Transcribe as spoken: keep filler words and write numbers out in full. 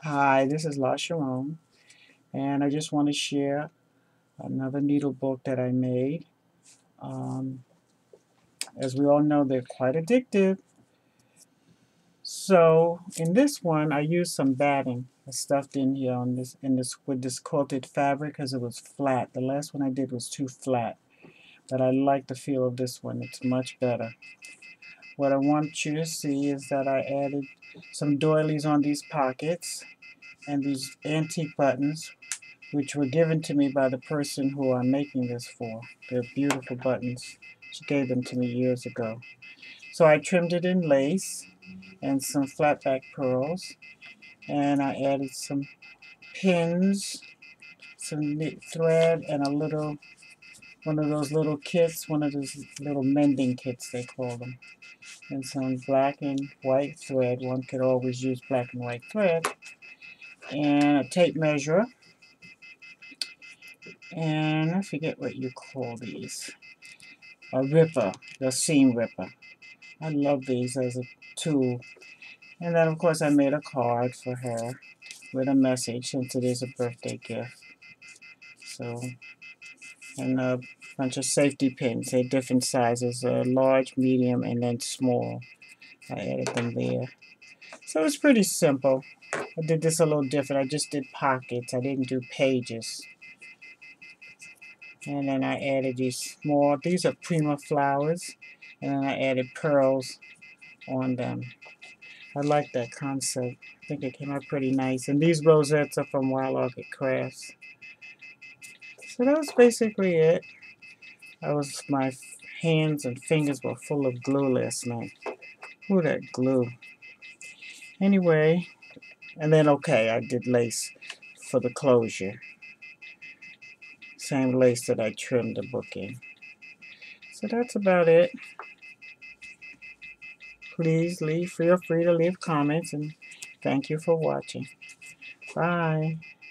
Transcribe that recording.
Hi, this is La Sharon, and I just want to share another needle book that I made. Um, as we all know, they're quite addictive. So in this one, I used some batting I stuffed in here on this in this with this quilted fabric because it was flat. The last one I did was too flat, but I like the feel of this one. It's much better. What I want you to see is that I added some doilies on these pockets and these antique buttons which were given to me by the person who I'm making this for. They're beautiful buttons. She gave them to me years ago. So I trimmed it in lace and some flat back pearls, and I added some pins, some knit thread, and a little, one of those little kits, one of those little mending kits they call them, and some black and white thread. One could always use black and white thread, and a tape measure, and I forget what you call these. A ripper, the seam ripper. I love these as a tool. And then of course I made a card for her with a message since it is a birthday gift. So, and a bunch of safety pins. They're different sizes, uh, large, medium, and then small. I added them there. So it's pretty simple. I did this a little different. I just did pockets. I didn't do pages. And then I added these small, these are prima flowers. And then I added pearls on them. I like that concept. I think it came out pretty nice. And these rosettes are from Wild Orchid Crafts. So that was basically it. I was, my hands and fingers were full of glue last night. Ooh, that glue. Anyway, and then okay, I did lace for the closure. Same lace that I trimmed the book in. So that's about it. Please leave, feel free to leave comments, and thank you for watching. Bye.